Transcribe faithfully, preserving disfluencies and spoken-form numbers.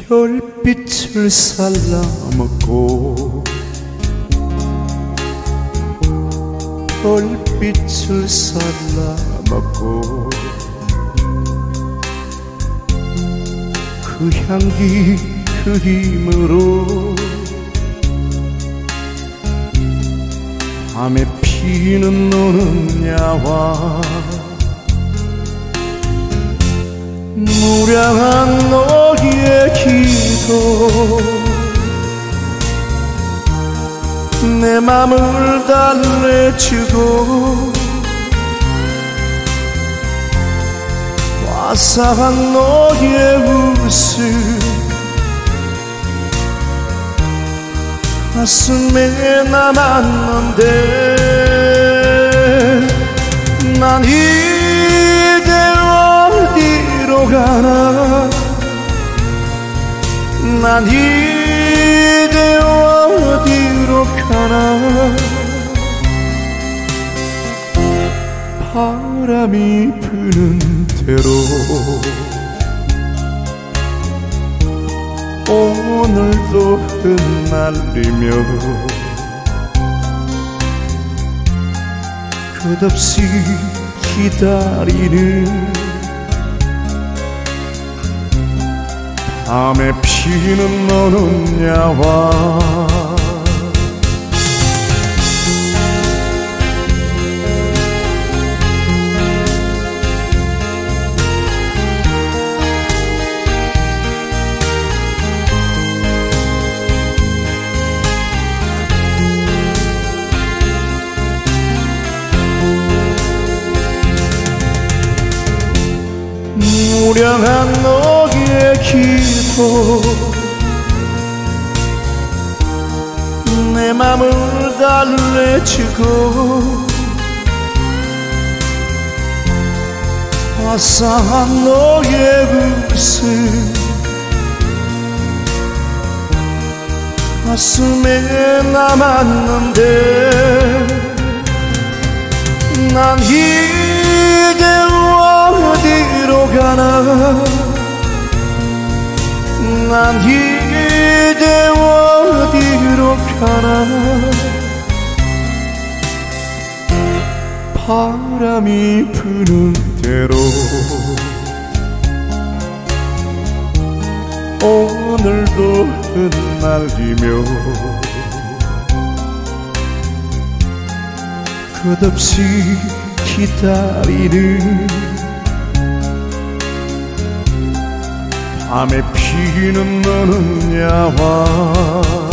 별빛을 살라먹고 별빛을 살라먹고 그 향기 그 힘으로 밤에 피는 노는 야와 무량한 너의 기도 내 맘을 달래주고 화사한 너의 웃음 가슴에 남았는데 난 이제 어디로 가나 난 이제 어디로 가나 바람이 부는 대로 오늘도 흩날리며 끝없이 기다리는 밤에 피는 노는 야와 무량한 너의 기도 내 맘을 달래주고 화사한 너의 웃음 가슴에 남았는데 난 이제 어디로 가나 난 이제 어디로 가나 바람이 부는 대로 오늘도 흩날리며 끝없이 기다리는 밤에 피는 노는 야와